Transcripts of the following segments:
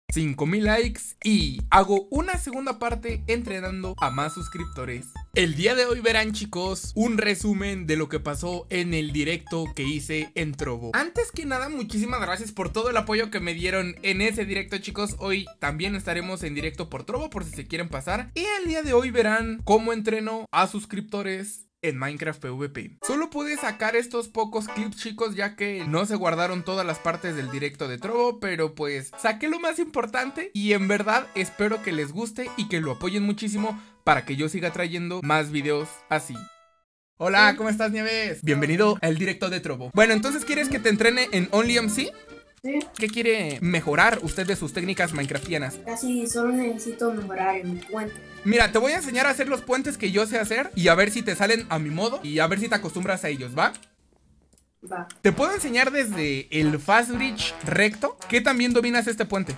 5000 likes y hago una segunda parte entrenando a más suscriptores. El día de hoy verán, chicos, un resumen de lo que pasó en el directo que hice en Trovo. Antes que nada, muchísimas gracias por todo el apoyo que me dieron en ese directo, chicos. Hoy también estaremos en directo por Trovo por si se quieren pasar. Y el día de hoy verán cómo entreno a suscriptores en Minecraft PvP. Solo pude sacar estos pocos clips, chicos, ya que no se guardaron todas las partes del directo de Trovo, pero pues saqué lo más importante y en verdad espero que les guste y que lo apoyen muchísimo para que yo siga trayendo más videos así. Hola, ¿cómo estás, Nieves? Bienvenido al directo de Trovo. Bueno, entonces, ¿quieres que te entrene en OnlyMC? Sí. ¿Qué quiere mejorar usted de sus técnicas minecraftianas? Casi solo necesito mejorar en mi puente. Mira, te voy a enseñar a hacer los puentes que yo sé hacer y a ver si te salen a mi modo y a ver si te acostumbras a ellos, ¿va? Va. Te puedo enseñar desde el Fast Bridge recto que también dominas este puente.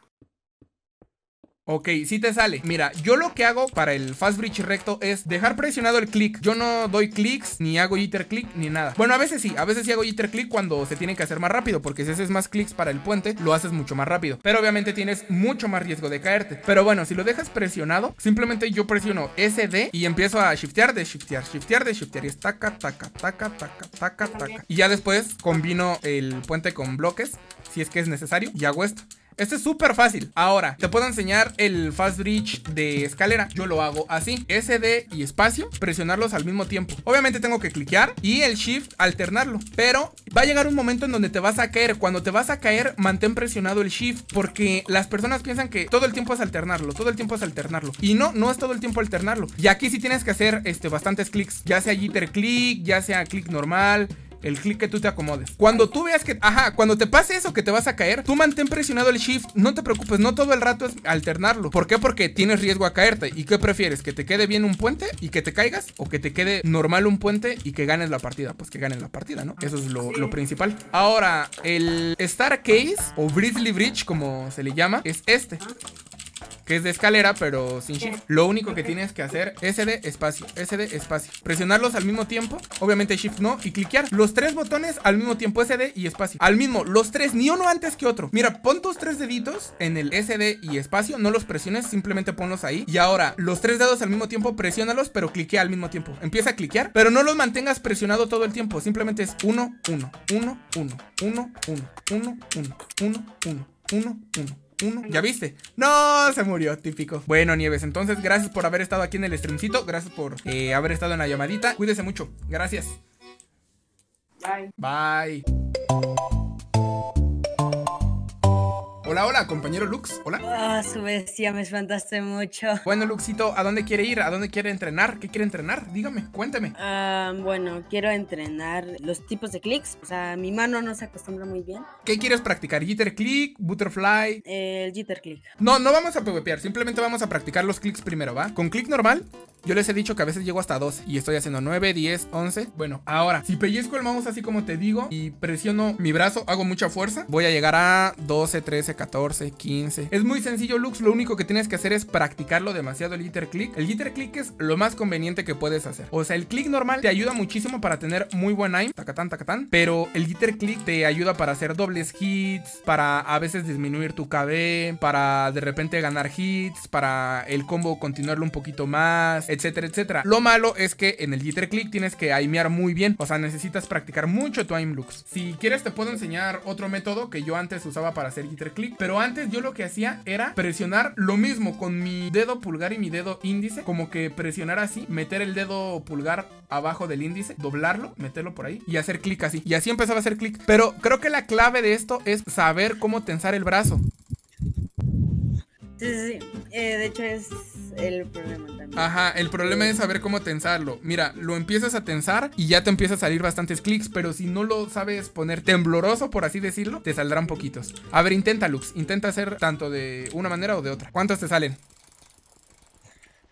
Ok, sí te sale. Mira, yo lo que hago para el Fast Bridge recto es dejar presionado el clic. Yo no doy clics, ni hago jitter click, ni nada. Bueno, a veces sí hago jitter click cuando se tiene que hacer más rápido, porque si haces más clics para el puente, lo haces mucho más rápido. Pero obviamente tienes mucho más riesgo de caerte. Pero bueno, si lo dejas presionado, simplemente yo presiono SD y empiezo a shiftear, de shiftear, shiftear, de shiftear. Y es taca, taca, taca, taca, taca, taca. Y ya después combino el puente con bloques, si es que es necesario, y hago esto. Este es súper fácil. Ahora, te puedo enseñar el Fast Bridge de escalera. Yo lo hago así. SD y espacio, presionarlos al mismo tiempo. Obviamente tengo que cliquear y el Shift alternarlo. Pero va a llegar un momento en donde te vas a caer. Cuando te vas a caer, mantén presionado el Shift. Porque las personas piensan que todo el tiempo es alternarlo. Todo el tiempo es alternarlo. Y no, no es todo el tiempo alternarlo. Y aquí sí tienes que hacer bastantes clics. Ya sea jitter click, ya sea clic normal. El clic que tú te acomodes. Cuando tú veas que, cuando te pase eso que te vas a caer, tú mantén presionado el Shift. No te preocupes, no todo el rato es alternarlo. ¿Por qué? Porque tienes riesgo a caerte. ¿Y qué prefieres? ¿Que te quede bien un puente y que te caigas? ¿O que te quede normal un puente y que ganes la partida? Pues que ganes la partida, ¿no? Eso es lo principal. Ahora, el Staircase o Grizzly Bridge, como se le llama, es que es de escalera, pero sin shift. Lo único que tienes que hacer es SD, espacio, SD, espacio. Presionarlos al mismo tiempo, obviamente shift no, y cliquear. Los tres botones al mismo tiempo, SD y espacio. Al mismo, los tres, ni uno antes que otro. Mira, pon tus tres deditos en el SD y espacio, no los presiones, simplemente ponlos ahí. Y ahora, los tres dedos al mismo tiempo, presiónalos, pero cliquea al mismo tiempo. Empieza a cliquear, pero no los mantengas presionado todo el tiempo. Simplemente es 1, 1, 1, 1, 1, 1, 1, 1, 1, 1, 1, 1. ¿Ya viste? No, se murió, típico. Bueno, Nieves, entonces gracias por haber estado aquí en el streamcito. Gracias por haber estado en la llamadita. Cuídese mucho, gracias. Bye. Bye. Hola, hola, compañero Lux, hola. Ah, su bestia, me espantaste mucho. Bueno, Luxito, ¿a dónde quiere ir? ¿A dónde quiere entrenar? ¿Qué quiere entrenar? Dígame, cuénteme. Bueno, quiero entrenar los tipos de clics. O sea, mi mano no se acostumbra muy bien. ¿Qué quieres practicar? ¿Jitter click? ¿Butterfly? El jitter click. No, no vamos a PvPear, simplemente vamos a practicar los clics primero, ¿va? Con clic normal, yo les he dicho que a veces llego hasta 12 y estoy haciendo 9, 10, 11. Bueno, ahora, si pellizco el mouse así como te digo y presiono mi brazo, hago mucha fuerza, voy a llegar a 12, 13, 14, 15. Es muy sencillo, Lux, lo único que tienes que hacer es practicarlo demasiado el jitter click. El jitter click es lo más conveniente que puedes hacer. O sea, el click normal te ayuda muchísimo para tener muy buen aim, tacatán, tacatán, pero el jitter click te ayuda para hacer dobles hits, para a veces disminuir tu KB, para de repente ganar hits, para el combo continuarlo un poquito más, etcétera, etcétera. Lo malo es que en el jitter click tienes que aimear muy bien, o sea, necesitas practicar mucho tu aim, Lux. Si quieres te puedo enseñar otro método que yo antes usaba para hacer jitter click, pero antes yo lo que hacía era presionar lo mismo con mi dedo pulgar y mi dedo índice, como que presionar así, meter el dedo pulgar abajo del índice, doblarlo, meterlo por ahí y hacer clic así. Y así empezaba a hacer clic. Pero creo que la clave de esto es saber cómo tensar el brazo. Sí. De hecho es el problema también. Ajá, el problema es saber cómo tensarlo. Mira, lo empiezas a tensar y ya te empieza a salir bastantes clics, pero si no lo sabes poner tembloroso, por así decirlo, te saldrán poquitos. A ver, intenta, Lux, intenta hacer tanto de una manera o de otra. ¿Cuántos te salen?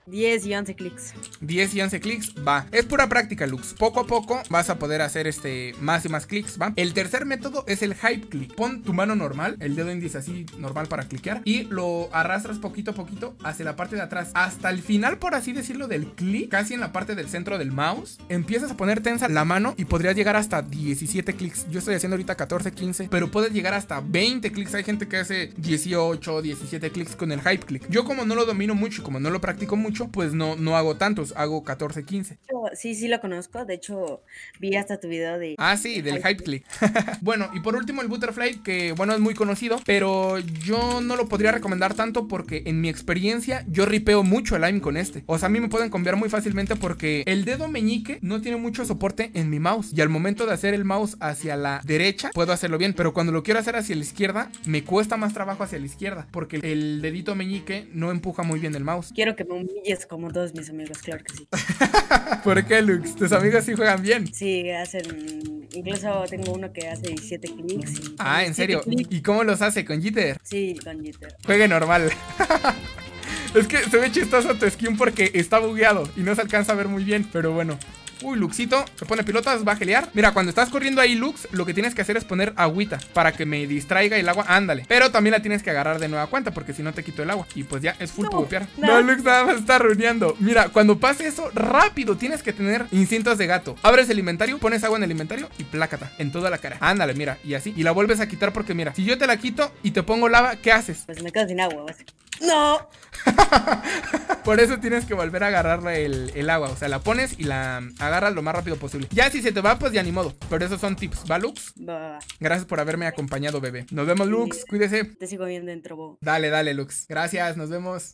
10 y 11 clics. 10 y 11 clics, va. Es pura práctica, Lux. Poco a poco vas a poder hacer más y más clics, va. El tercer método es el hype click. Pon tu mano normal, el dedo índice así normal para cliquear, y lo arrastras poquito a poquito hacia la parte de atrás, hasta el final, por así decirlo, del clic, casi en la parte del centro del mouse. Empiezas a poner tensa la mano y podrías llegar hasta 17 clics. Yo estoy haciendo ahorita 14, 15, pero puedes llegar hasta 20 clics. Hay gente que hace 18, 17 clics con el hype click. Yo, como no lo domino mucho y como no lo practico mucho, pues no hago tantos, hago 14, 15. Sí lo conozco. De hecho, vi hasta tu video de... Ah, sí, del hype click. Bueno, y por último el butterfly, que bueno, es muy conocido, pero yo no lo podría recomendar tanto porque en mi experiencia yo ripeo mucho el aim con este. O sea, a mí me pueden cambiar muy fácilmente porque el dedo meñique no tiene mucho soporte en mi mouse, y al momento de hacer el mouse hacia la derecha puedo hacerlo bien, pero cuando lo quiero hacer hacia la izquierda me cuesta más trabajo hacia la izquierda porque el dedito meñique no empuja muy bien el mouse. Quiero que me humilles como todos mis amigos, claro que sí. ¿Por qué, Lux? ¿Tus amigos sí juegan bien? Sí, hacen... Incluso tengo uno que hace 17 clics. Ah, ¿en serio? ¿Y cómo los hace? ¿Con jitter? Sí, con jitter. Juegue normal. Es que se ve chistoso tu skin porque está bugueado y no se alcanza a ver muy bien, pero bueno. Uy, Luxito, se pone pilotas, va a gelear. Mira, cuando estás corriendo ahí, Lux, lo que tienes que hacer es poner agüita para que me distraiga el agua. Ándale. Pero también la tienes que agarrar de nueva cuenta porque si no te quito el agua. Y pues ya es full pupear. No, Lux nada más está runeando. Mira, cuando pase eso, rápido tienes que tener instintos de gato. Abres el inventario, pones agua en el inventario y plácata en toda la cara. Ándale, mira, y así. Y la vuelves a quitar porque mira, si yo te la quito y te pongo lava, ¿qué haces? Pues me quedo sin agua, básicamente. ¡No! Por eso tienes que volver a agarrarle el agua. O sea, la pones y la agarras lo más rápido posible. Ya si se te va, pues ya ni modo. Pero esos son tips, ¿va, Lux? Va. Gracias por haberme acompañado, bebé. Nos vemos, Lux. Cuídese. Te sigo viendo dentro, Bo. Dale, Lux. Gracias, nos vemos.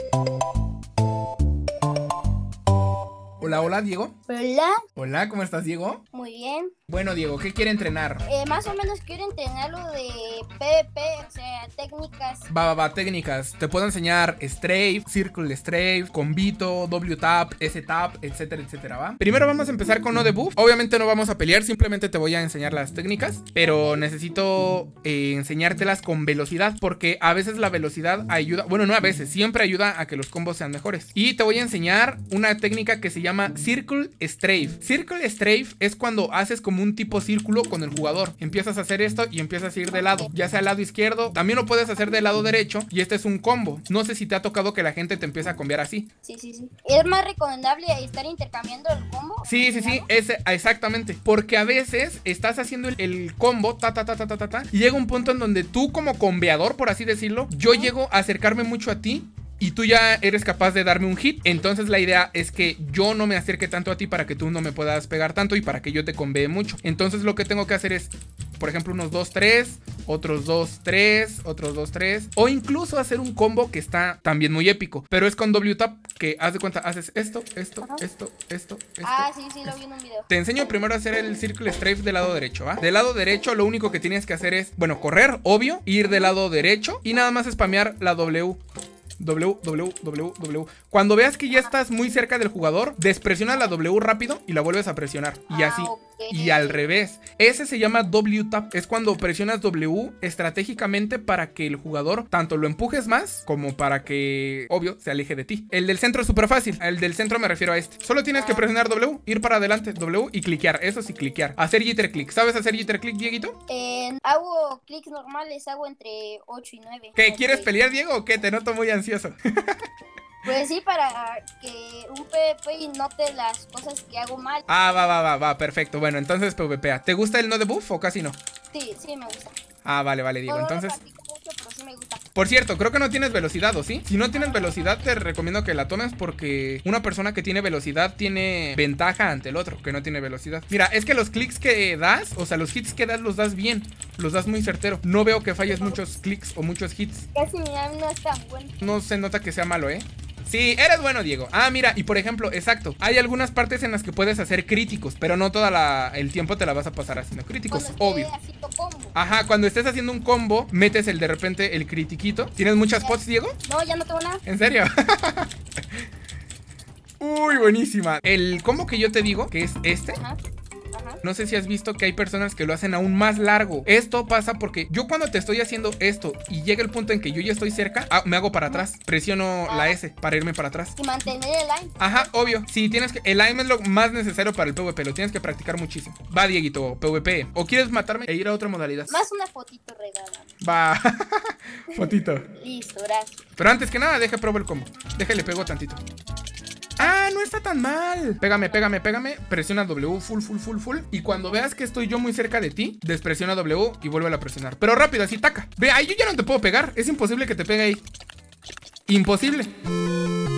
Hola, Diego. Hola. Hola, ¿cómo estás, Diego? Muy bien. Bueno, Diego, ¿qué quiere entrenar? Más o menos quiero entrenar lo de PvP, o sea, técnicas. Va, técnicas. Te puedo enseñar strafe, circle strafe, combito, W-tap, S-tap, etcétera, etcétera, ¿va? Primero vamos a empezar con no debuff. Obviamente no vamos a pelear, simplemente te voy a enseñar las técnicas, pero necesito enseñártelas con velocidad, porque a veces la velocidad ayuda, bueno, no a veces, siempre ayuda a que los combos sean mejores. Y te voy a enseñar una técnica que se llama Circle Strafe. Circle Strafe es cuando haces como un tipo círculo con el jugador. Empiezas a hacer esto y empiezas a ir de lado, ya sea al lado izquierdo, también lo puedes hacer del lado derecho, y este es un combo. No sé si te ha tocado que la gente te empiece a combiar así. Sí. ¿Es más recomendable estar intercambiando el combo? Sí, exactamente. Porque a veces estás haciendo el combo, y llega un punto en donde tú, como combeador, por así decirlo, yo llego a acercarme mucho a ti y tú ya eres capaz de darme un hit. Entonces la idea es que yo no me acerque tanto a ti para que tú no me puedas pegar tanto y para que yo te convee mucho. Entonces lo que tengo que hacer es, por ejemplo, unos 2, 3, otros 2, 3, otros 2, 3, o incluso hacer un combo que está también muy épico, pero es con W-tap, que haz de cuenta, haces esto. Ah, sí, lo vi en un video. Te enseño primero a hacer el Circle Strafe del lado derecho, ¿va? Del lado derecho lo único que tienes que hacer es, bueno, correr, obvio, ir del lado derecho y nada más spamear la W. Cuando veas que ya estás muy cerca del jugador, despresionas la W rápido y la vuelves a presionar. Y así. Okay. Y al revés. Ese se llama W-tap. Es cuando presionas W estratégicamente para que el jugador tanto lo empujes más como para que, obvio, se aleje de ti. El del centro es súper fácil. El del centro me refiero a este. Solo tienes que presionar W, ir para adelante, W y cliquear. Eso sí, cliquear. Hacer jitter click. ¿Sabes hacer jitter click, Dieguito? Hago clics normales, hago entre 8 y 9. ¿Qué? ¿Quieres pelear, Diego, o qué? Te noto muy ansioso. Pues sí, para que un PvP note las cosas que hago mal. Ah, va, perfecto. Bueno, entonces PvPa. ¿Te gusta el no debuff o casi no? Sí, me gusta. Ah, vale, Diego. No Entonces, lo practico mucho, pero sí me gusta. por cierto, creo que no tienes velocidad, ¿o sí? Si no tienes velocidad, te recomiendo que la tomes porque una persona que tiene velocidad tiene ventaja ante el otro que no tiene velocidad. Mira, es que los clics que das, o sea, los hits que das los das bien, los das muy certero. No veo que falles muchos clics o muchos hits. Casi no es tan bueno. No se nota que sea malo, ¿eh? Sí, eres bueno, Diego. Ah, mira, y por ejemplo, exacto, hay algunas partes en las que puedes hacer críticos, pero no el tiempo te la vas a pasar haciendo críticos, obvio. Ajá, cuando estés haciendo un combo, metes de repente el critiquito. ¿Tienes muchas pots, Diego? No, ya no tengo nada. ¿En serio? Uy, buenísima. El combo que yo te digo, que es este. Ajá. No sé si has visto que hay personas que lo hacen aún más largo. Esto pasa porque yo cuando te estoy haciendo esto y llega el punto en que yo ya estoy cerca, me hago para atrás. Presiono la S para irme para atrás. Y mantener el aim. Ajá, obvio. Sí, tienes que... El aim es lo más necesario para el PvP. Lo tienes que practicar muchísimo. Va, Dieguito, PvP. ¿O quieres matarme e ir a otra modalidad? Más una fotito regálame. Va. Fotito. Listo, gracias. Pero antes que nada, probar el combo. Déjale, pego tantito. Ah, no está tan mal. Pégame, pégame, pégame. Presiona W, full. Y cuando veas que estoy yo muy cerca de ti, despresiona W y vuelve a presionar. Pero rápido, así, taca. Ve, ahí yo ya no te puedo pegar. Es imposible que te pegue ahí. Imposible.